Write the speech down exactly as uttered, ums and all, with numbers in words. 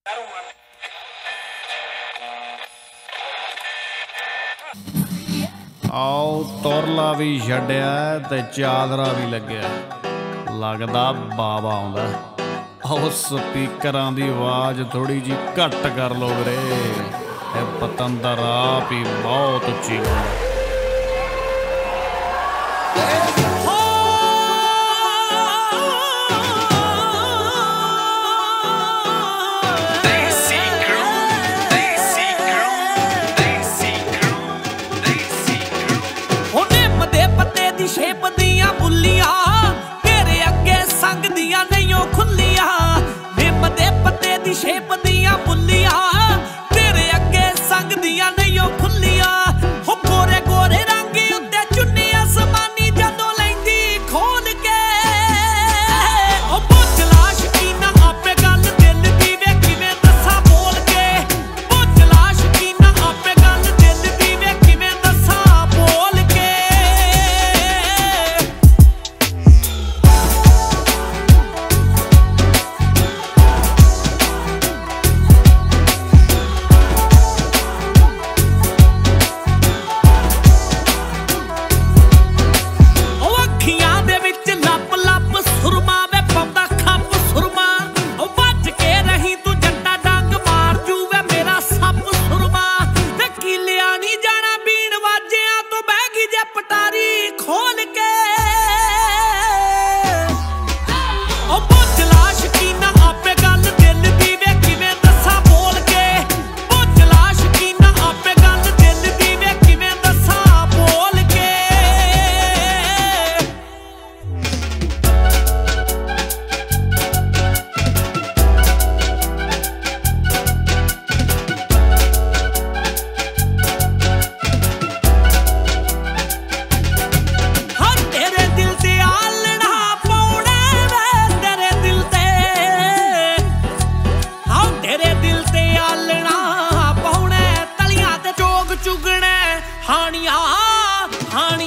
आओ तुरला भी छड्डिया ते चादरा भी लग्या, लगदा बाबा आउंदा। आओ स्पीकरां दी आवाज़ थोड़ी जी घट कर लो वीरे, ए पतंदर आप ही बहुत उच्ची गाउंदा। शेप दियां बुल्लियां तेरे अगे संग दियां नहीं खुल्लियां, निम दे पत्ते दी शेप दियां बुल्लियां तेरे अगे संग दियां नहीं खुल्लियां। हो गोरे गोरे रंग उत्ते चुन्नी आसमानी जदों लैंदी खोल के, ओ बुझला शकीना आपे गल दिल दी वे किवें दस्सां बोल के, बुझला शकीना आपे गल दिल दी वे किवें दस्सां बोल के। हानिया हानिया